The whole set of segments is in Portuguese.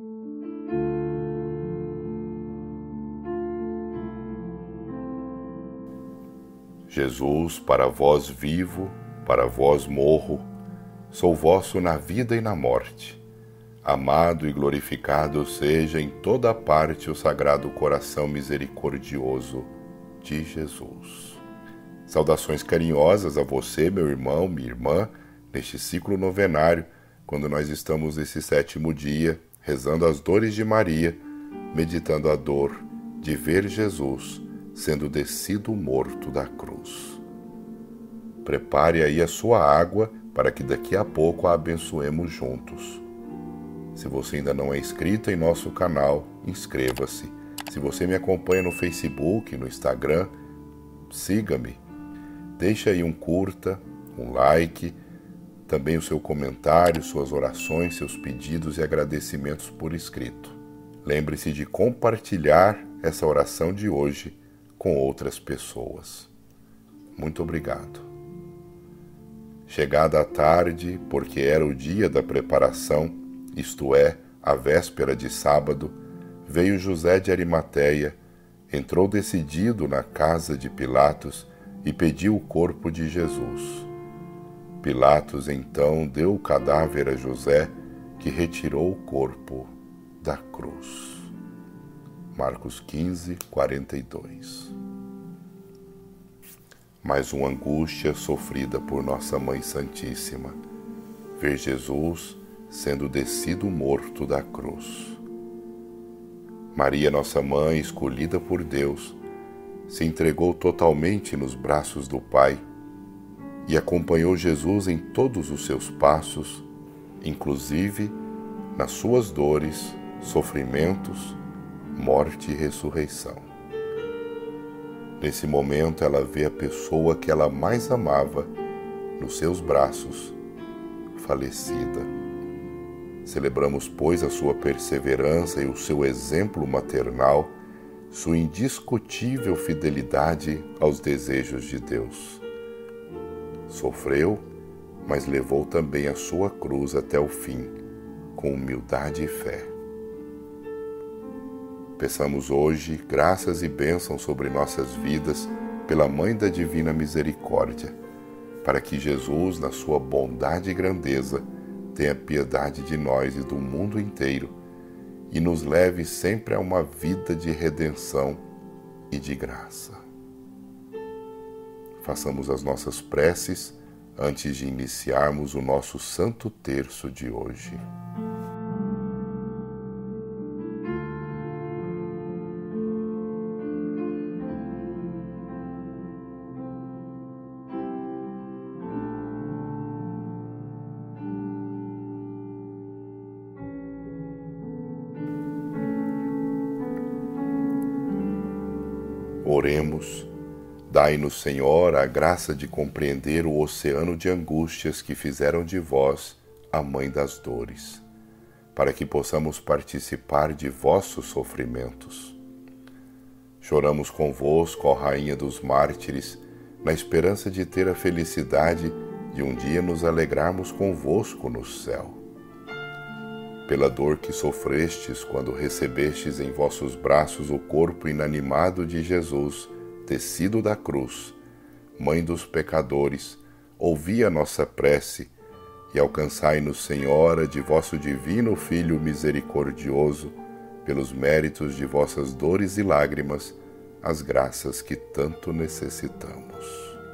Jesus, para vós vivo, para vós morro, sou vosso na vida e na morte. Amado e glorificado seja em toda parte o Sagrado Coração Misericordioso de Jesus. Saudações carinhosas a você, meu irmão, minha irmã, neste ciclo novenário, quando nós estamos nesse 7º dia, rezando as dores de Maria, meditando a dor de ver Jesus sendo descido morto da cruz. Prepare aí a sua água para que daqui a pouco a abençoemos juntos. Se você ainda não é inscrito em nosso canal, inscreva-se. Se você me acompanha no Facebook, no Instagram, siga-me. Deixe aí um curta, um like, também o seu comentário, suas orações, seus pedidos e agradecimentos por escrito. Lembre-se de compartilhar essa oração de hoje com outras pessoas. Muito obrigado. Chegada a tarde, porque era o dia da preparação, isto é, a véspera de sábado, veio José de Arimateia, entrou decidido na casa de Pilatos e pediu o corpo de Jesus. Pilatos então deu o cadáver a José, que retirou o corpo da cruz. Marcos 15, 42. Mais uma angústia sofrida por Nossa Mãe Santíssima, ver Jesus sendo descido morto da cruz. Maria, nossa Mãe, escolhida por Deus, se entregou totalmente nos braços do Pai e acompanhou Jesus em todos os seus passos, inclusive nas suas dores, sofrimentos, morte e ressurreição. Nesse momento ela vê a pessoa que ela mais amava nos seus braços, falecida. Celebramos, pois, a sua perseverança e o seu exemplo maternal, sua indiscutível fidelidade aos desejos de Deus. Sofreu, mas levou também a sua cruz até o fim, com humildade e fé. Peçamos hoje graças e bênçãos sobre nossas vidas pela Mãe da Divina Misericórdia, para que Jesus, na sua bondade e grandeza, tenha piedade de nós e do mundo inteiro e nos leve sempre a uma vida de redenção e de graça. Façamos as nossas preces antes de iniciarmos o nosso Santo Terço de hoje. Oremos, dai-nos, Senhor, a graça de compreender o oceano de angústias que fizeram de vós a Mãe das dores, para que possamos participar de vossos sofrimentos. Choramos convosco, ó Rainha dos Mártires, na esperança de ter a felicidade de um dia nos alegrarmos convosco no céu. Pela dor que sofrestes quando recebestes em vossos braços o corpo inanimado de Jesus, descido da cruz, Mãe dos pecadores, ouvi a nossa prece e alcançai-nos, Senhora, de vosso divino Filho misericordioso, pelos méritos de vossas dores e lágrimas, as graças que tanto necessitamos.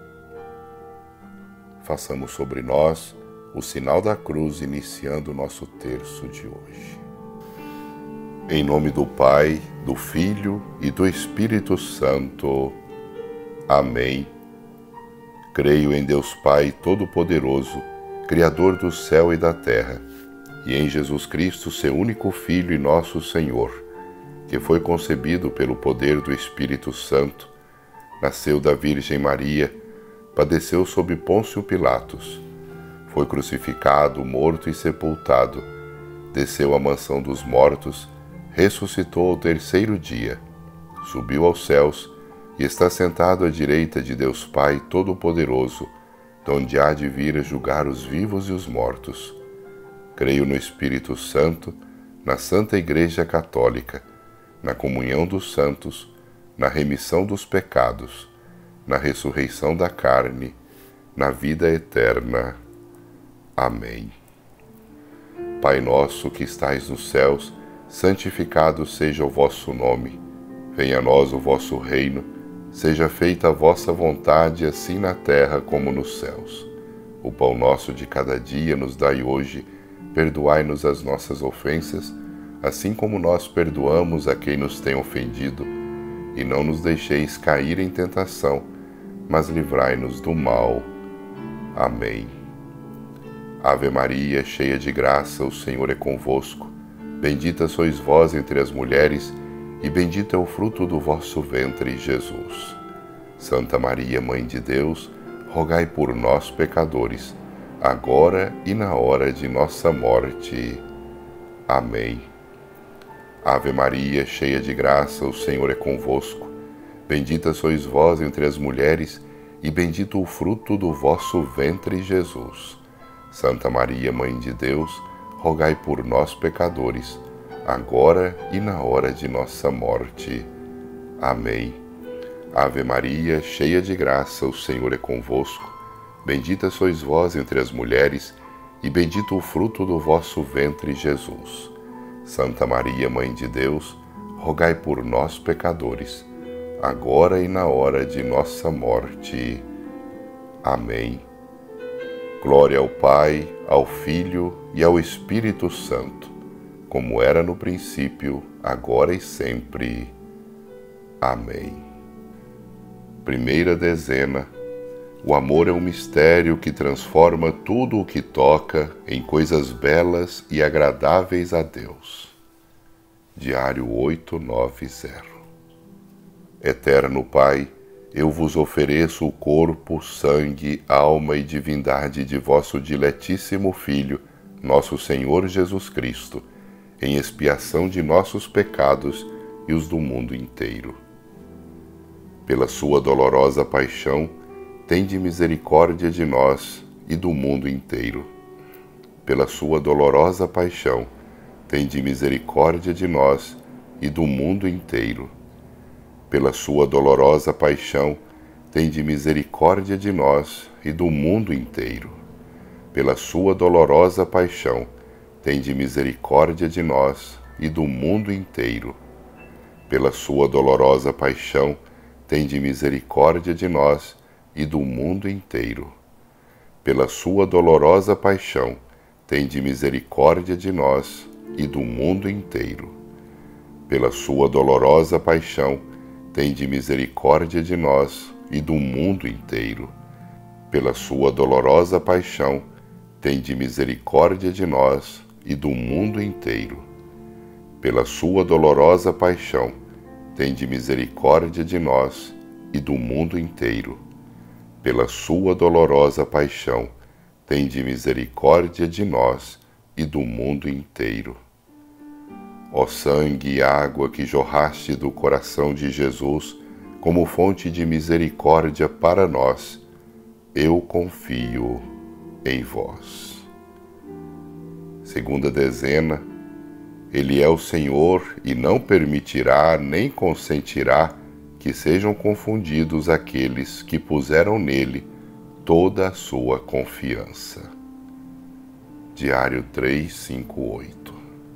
Façamos sobre nós o sinal da cruz, iniciando o nosso terço de hoje. Em nome do Pai, do Filho e do Espírito Santo. Amém. Creio em Deus Pai Todo-Poderoso, Criador do céu e da terra, e em Jesus Cristo, seu único Filho e nosso Senhor, que foi concebido pelo poder do Espírito Santo, nasceu da Virgem Maria, padeceu sob Pôncio Pilatos, foi crucificado, morto e sepultado, desceu à mansão dos mortos, ressuscitou ao terceiro dia, subiu aos céus e está sentado à direita de Deus Pai Todo-Poderoso, donde há de vir a julgar os vivos e os mortos. Creio no Espírito Santo, na Santa Igreja Católica, na comunhão dos santos, na remissão dos pecados, na ressurreição da carne, na vida eterna. Amém. Pai nosso que estais nos céus, santificado seja o vosso nome. Venha a nós o vosso reino, seja feita a vossa vontade, assim na terra como nos céus. O pão nosso de cada dia nos dai hoje, perdoai-nos as nossas ofensas, assim como nós perdoamos a quem nos tem ofendido, e não nos deixeis cair em tentação, mas livrai-nos do mal. Amém. Ave Maria, cheia de graça, o Senhor é convosco. Bendita sois vós entre as mulheres, e bendito é o fruto do vosso ventre, Jesus. Santa Maria, Mãe de Deus, rogai por nós, pecadores, agora e na hora de nossa morte. Amém. Ave Maria, cheia de graça, o Senhor é convosco. Bendita sois vós entre as mulheres, e bendito o fruto do vosso ventre, Jesus. Santa Maria, Mãe de Deus, rogai por nós, pecadores, agora e na hora de nossa morte. Amém. Ave Maria, cheia de graça, o Senhor é convosco. Bendita sois vós entre as mulheres, e bendito o fruto do vosso ventre, Jesus. Santa Maria, Mãe de Deus, rogai por nós, pecadores, agora e na hora de nossa morte. Amém. Glória ao Pai, ao Filho e ao Espírito Santo, como era no princípio, agora e sempre. Amém. Primeira dezena. O amor é um mistério que transforma tudo o que toca em coisas belas e agradáveis a Deus. Diário 890. Eterno Pai, eu vos ofereço o corpo, sangue, alma e divindade de vosso diletíssimo Filho, nosso Senhor Jesus Cristo, em expiação de nossos pecados e os do mundo inteiro. Pela sua dolorosa paixão, tende misericórdia de nós e do mundo inteiro. Pela sua dolorosa paixão, tende misericórdia de nós e do mundo inteiro. Pela sua dolorosa paixão, tende misericórdia de nós e do mundo inteiro. Pela sua dolorosa paixão, tende misericórdia de nós e do mundo inteiro. Pela sua dolorosa paixão, tende misericórdia de nós e do mundo inteiro. Pela sua dolorosa paixão, tende misericórdia de nós e do mundo inteiro. Pela sua dolorosa paixão, tende misericórdia de nós e do mundo inteiro. Pela sua dolorosa paixão, tende misericórdia de nós e do mundo inteiro. Pela sua dolorosa paixão, tende misericórdia de nós e do mundo inteiro. Pela sua dolorosa paixão, tende misericórdia de nós e do mundo inteiro. Ó sangue e água que jorraste do coração de Jesus como fonte de misericórdia para nós, eu confio em vós. Segunda dezena. Ele é o Senhor e não permitirá nem consentirá que sejam confundidos aqueles que puseram nele toda a sua confiança. Diário 358.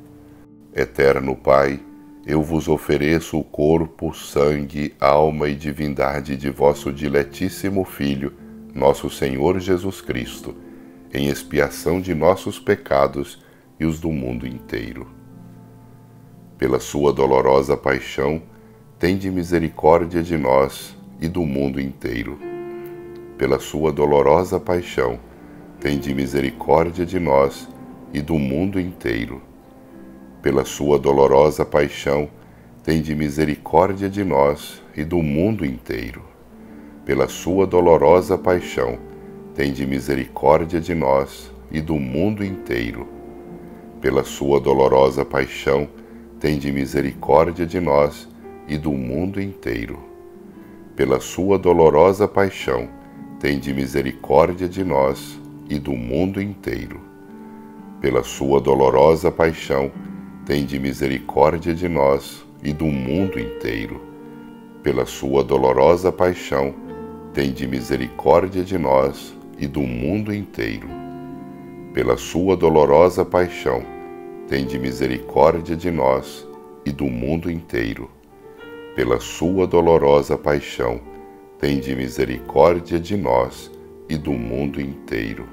Eterno Pai, eu vos ofereço o corpo, sangue, alma e divindade de vosso diletíssimo Filho, nosso Senhor Jesus Cristo, em expiação de nossos pecados e os do mundo inteiro. Pela sua dolorosa paixão, tende misericórdia de nós e do mundo inteiro. Pela sua dolorosa paixão, tende misericórdia de nós e do mundo inteiro. Pela sua dolorosa paixão, tende misericórdia de nós e do mundo inteiro. Pela sua dolorosa paixão, tende misericórdia de nós e do mundo inteiro. Pela sua dolorosa paixão, tende misericórdia de nós e do mundo inteiro. Pela sua dolorosa paixão, tende misericórdia de nós e do mundo inteiro. Pela sua dolorosa paixão, tende misericórdia de nós e do mundo inteiro. Pela sua dolorosa paixão, tende misericórdia de nós e do mundo inteiro. Pela sua dolorosa paixão, tende misericórdia de nós e do mundo inteiro. Pela sua dolorosa paixão, tende misericórdia de nós e do mundo inteiro.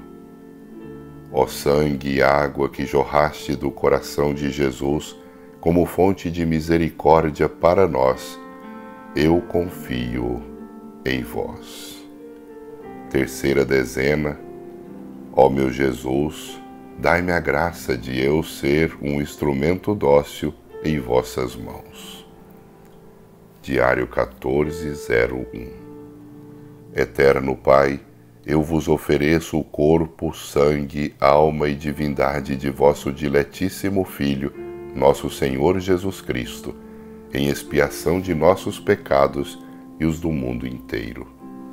Ó sangue e água que jorraste do coração de Jesus como fonte de misericórdia para nós, eu confio em vós. Terceira dezena. Ó meu Jesus, dai-me a graça de eu ser um instrumento dócil em vossas mãos. Diário 1401. Eterno Pai, eu vos ofereço o corpo, sangue, alma e divindade de vosso diletíssimo Filho, nosso Senhor Jesus Cristo, em expiação de nossos pecados e os do mundo inteiro.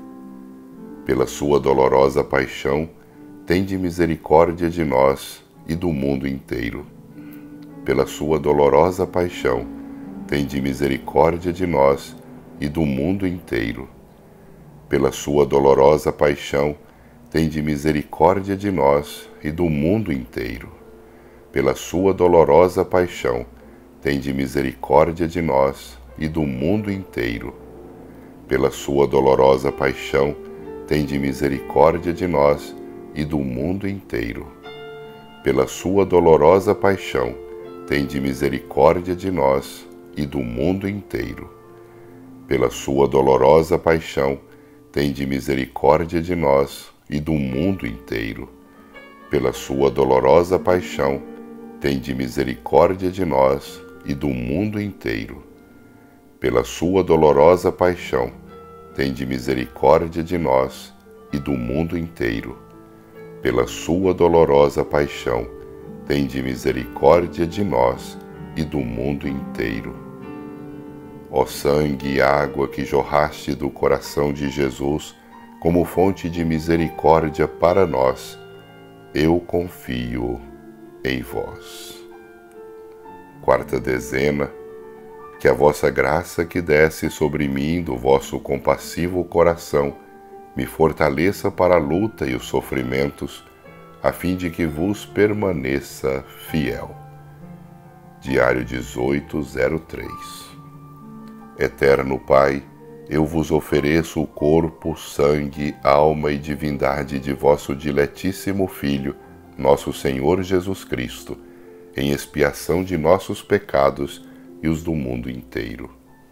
Pela sua dolorosa paixão, tende misericórdia de nós e do mundo inteiro. Pela sua dolorosa paixão, tende misericórdia de nós e do mundo inteiro. Pela sua dolorosa paixão, tende misericórdia de nós e do mundo inteiro. Pela sua dolorosa paixão, tende misericórdia de nós e do mundo inteiro. Pela sua dolorosa paixão, tende misericórdia de nós e do mundo inteiro. Pela sua dolorosa paixão, tende misericórdia de nós e do mundo inteiro. Pela sua dolorosa paixão, tende misericórdia de nós e do mundo inteiro. Pela sua dolorosa paixão, tende misericórdia de nós e do mundo inteiro. Pela sua dolorosa paixão, tende misericórdia de nós e do mundo inteiro. Pela sua dolorosa paixão, tende misericórdia de nós e do mundo inteiro. Ó sangue e água que jorraste do coração de Jesus como fonte de misericórdia para nós, eu confio em vós. Quarta dezena. Que a vossa graça que desce sobre mim do vosso compassivo coração me fortaleça para a luta e os sofrimentos, a fim de que vos permaneça fiel. Diário 1803. Eterno Pai, eu vos ofereço o corpo, sangue, alma e divindade de vosso diletíssimo Filho, nosso Senhor Jesus Cristo, em expiação de nossos pecados e os do mundo inteiro.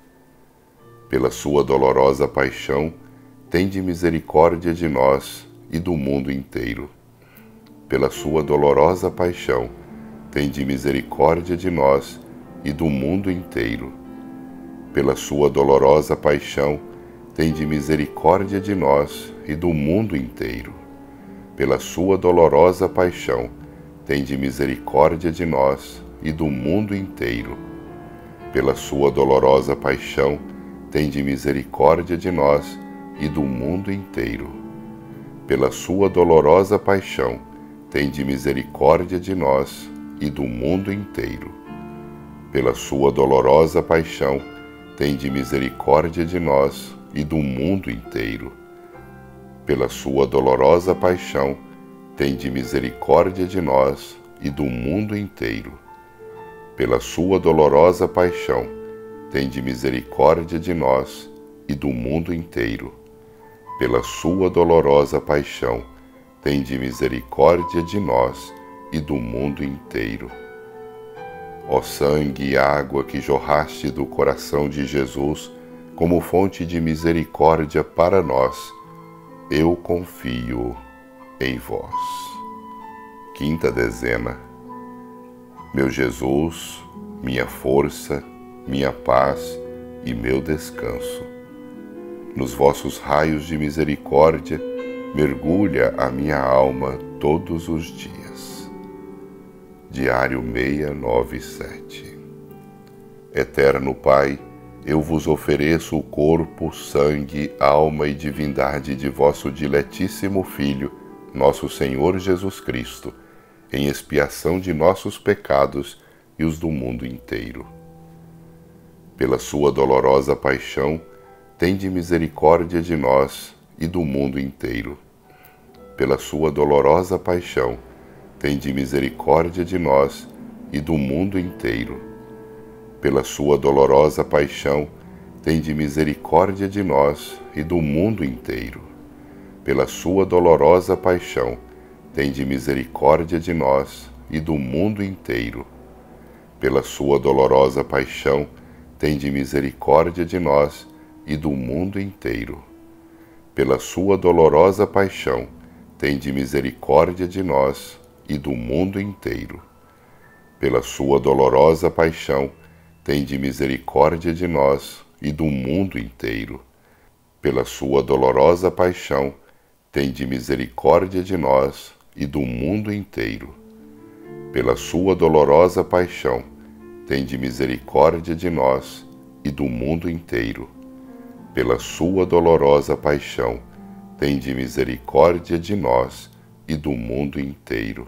Pela sua dolorosa paixão, tende misericórdia de nós e do mundo inteiro. Pela sua dolorosa paixão, tende misericórdia de nós e do mundo inteiro. Pela sua dolorosa paixão, tende misericórdia de nós e do mundo inteiro. Pela sua dolorosa paixão, tende misericórdia de nós e do mundo inteiro. Pela sua dolorosa paixão, tende misericórdia de nós e do mundo inteiro. Pela sua dolorosa paixão, tende misericórdia de nós e do mundo inteiro. Pela sua dolorosa paixão, tende misericórdia de nós e do mundo inteiro. Pela sua dolorosa paixão, tende misericórdia de nós e do mundo inteiro. Pela sua dolorosa paixão, tende misericórdia de nós e do mundo inteiro. Pela sua dolorosa paixão, tende misericórdia de nós e do mundo inteiro. Ó sangue e água que jorraste do coração de Jesus como fonte de misericórdia para nós, eu confio em vós. Quinta dezena. Meu Jesus, minha força, minha paz e meu descanso, nos vossos raios de misericórdia, mergulha a minha alma todos os dias. Diário 697. Eterno Pai, eu vos ofereço o corpo, sangue, alma e divindade de vosso diletíssimo Filho, nosso Senhor Jesus Cristo, em expiação de nossos pecados e os do mundo inteiro. Pela sua dolorosa paixão, tende misericórdia de nós e do mundo inteiro. Pela sua dolorosa paixão, tende misericórdia de nós e do mundo inteiro. Pela sua dolorosa paixão, tende misericórdia de nós e do mundo inteiro. Pela sua dolorosa paixão, tende misericórdia de nós e do mundo inteiro. Pela sua dolorosa paixão, tende misericórdia de nós e do mundo inteiro. Pela sua dolorosa paixão, tende misericórdia de nós e do mundo inteiro. Pela sua dolorosa paixão, tende misericórdia de nós e do mundo inteiro. Pela sua dolorosa paixão, tende misericórdia de nós e do mundo inteiro. Pela sua dolorosa paixão, tende misericórdia de nós e do mundo inteiro. Pela sua dolorosa paixão, tende misericórdia de nós e do mundo inteiro.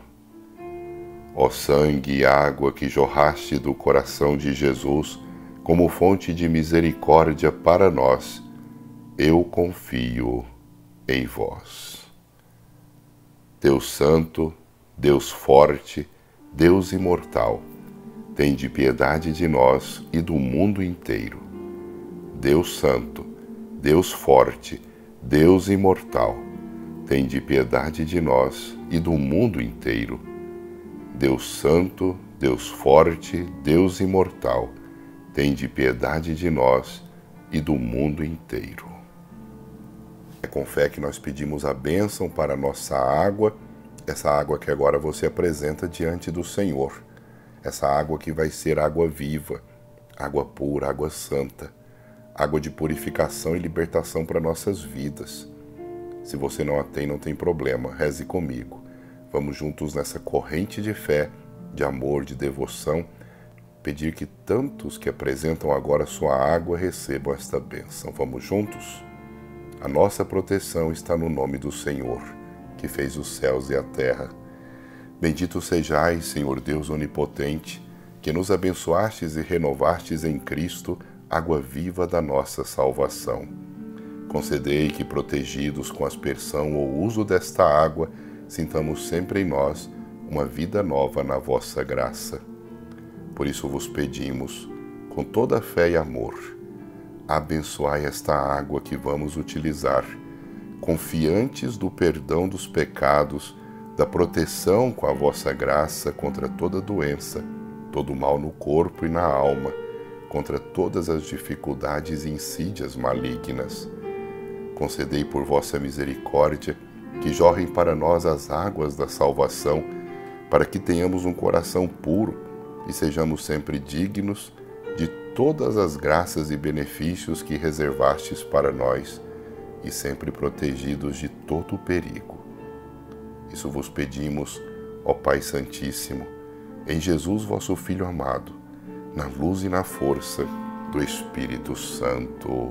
Ó sangue e água que jorraste do coração de Jesus como fonte de misericórdia para nós, eu confio em vós. Deus Santo, Deus Forte, Deus Imortal, tende piedade de nós e do mundo inteiro. Deus Santo, Deus Forte, Deus Imortal, tende piedade de nós e do mundo inteiro. Deus Santo, Deus Forte, Deus Imortal, tende piedade de nós e do mundo inteiro. É com fé que nós pedimos a bênção para a nossa água, essa água que agora você apresenta diante do Senhor. Essa água que vai ser água viva, água pura, água santa, água de purificação e libertação para nossas vidas. Se você não a tem, não tem problema, reze comigo. Vamos juntos nessa corrente de fé, de amor, de devoção, pedir que tantos que apresentam agora sua água recebam esta bênção. Vamos juntos? A nossa proteção está no nome do Senhor, que fez os céus e a terra. Bendito sejais, Senhor Deus onipotente, que nos abençoastes e renovastes em Cristo água viva da nossa salvação. Concedei que, protegidos com aspersão ou uso desta água, sintamos sempre em nós uma vida nova na vossa graça. Por isso vos pedimos, com toda a fé e amor, abençoai esta água que vamos utilizar, confiantes do perdão dos pecados, da proteção com a vossa graça contra toda doença, todo mal no corpo e na alma, contra todas as dificuldades e insídias malignas. Concedei por vossa misericórdia que jorrem para nós as águas da salvação, para que tenhamos um coração puro e sejamos sempre dignos de todas as graças e benefícios que reservastes para nós, e sempre protegidos de todo o perigo. Isso vos pedimos, ó Pai Santíssimo, em Jesus vosso Filho amado, na luz e na força do Espírito Santo.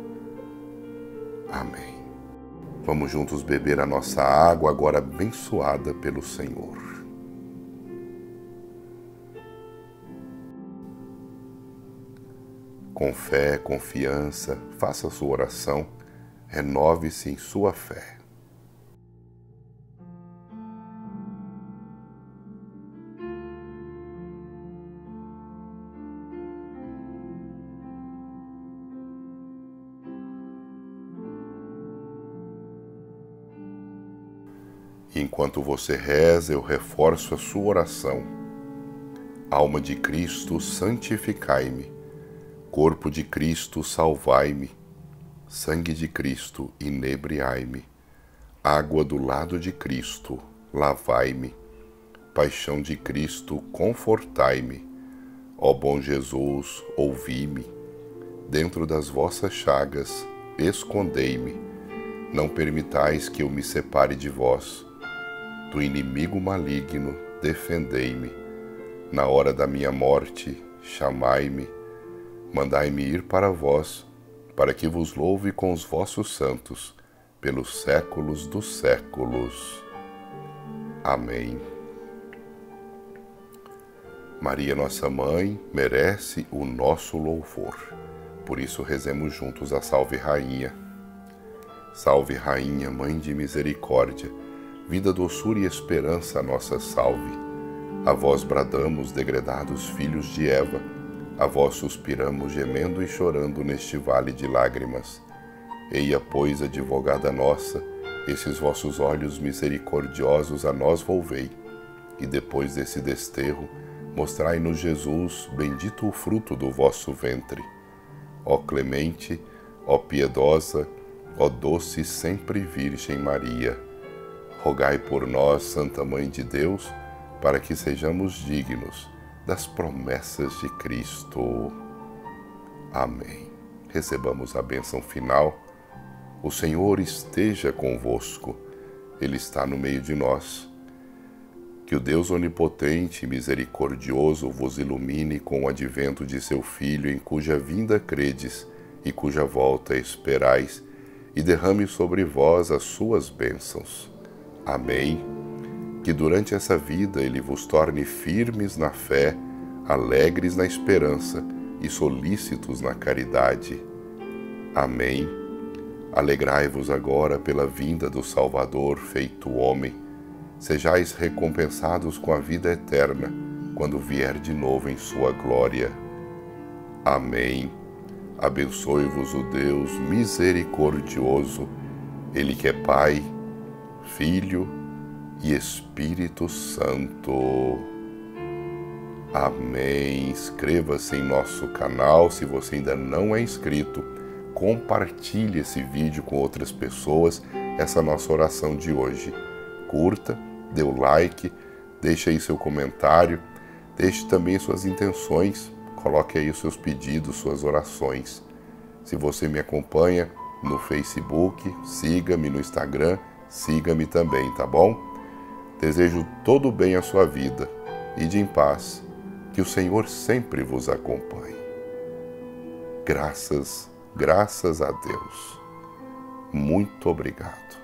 Amém. Vamos juntos beber a nossa água, agora abençoada pelo Senhor. Com fé, confiança, faça a sua oração, renove-se em sua fé. E enquanto você reza, eu reforço a sua oração. Alma de Cristo, santificai-me. Corpo de Cristo, salvai-me. Sangue de Cristo, inebriai-me. Água do lado de Cristo, lavai-me. Paixão de Cristo, confortai-me. Ó bom Jesus, ouvi-me. Dentro das vossas chagas, escondei-me. Não permitais que eu me separe de vós. Do inimigo maligno, defendei-me. Na hora da minha morte, chamai-me. Mandai-me ir para vós, para que vos louve com os vossos santos, pelos séculos dos séculos. Amém. Maria, nossa mãe, merece o nosso louvor. Por isso rezemos juntos a Salve Rainha. Salve Rainha, Mãe de Misericórdia, vida, doçura e esperança, a nossa salve. A vós bradamos, degredados filhos de Eva, a vós suspiramos, gemendo e chorando neste vale de lágrimas. Eia, pois, advogada nossa, esses vossos olhos misericordiosos a nós volvei, e depois desse desterro, mostrai-nos Jesus, bendito o fruto do vosso ventre. Ó clemente, ó piedosa, ó doce sempre Virgem Maria, rogai por nós, Santa Mãe de Deus, para que sejamos dignos das promessas de Cristo. Amém. Recebamos a bênção final. O Senhor esteja convosco, Ele está no meio de nós. Que o Deus onipotente e misericordioso vos ilumine com o advento de seu Filho, em cuja vinda credes e cuja volta esperais, e derrame sobre vós as suas bênçãos. Amém. Que durante essa vida Ele vos torne firmes na fé, alegres na esperança e solícitos na caridade. Amém. Alegrai-vos agora pela vinda do Salvador feito homem. Sejais recompensados com a vida eterna, quando vier de novo em sua glória. Amém. Abençoe-vos o Deus misericordioso, Ele que é Pai, Filho e Espírito Santo. Amém. Inscreva-se em nosso canal se você ainda não é inscrito. Compartilhe esse vídeo com outras pessoas, essa nossa oração de hoje. Curta, dê o like, deixe aí seu comentário, deixe também suas intenções, coloque aí os seus pedidos, suas orações. Se você me acompanha no Facebook, siga-me no Instagram, siga-me também, tá bom? Desejo todo o bem à sua vida. Ide em paz, que o Senhor sempre vos acompanhe. Graças a Deus. Muito obrigado.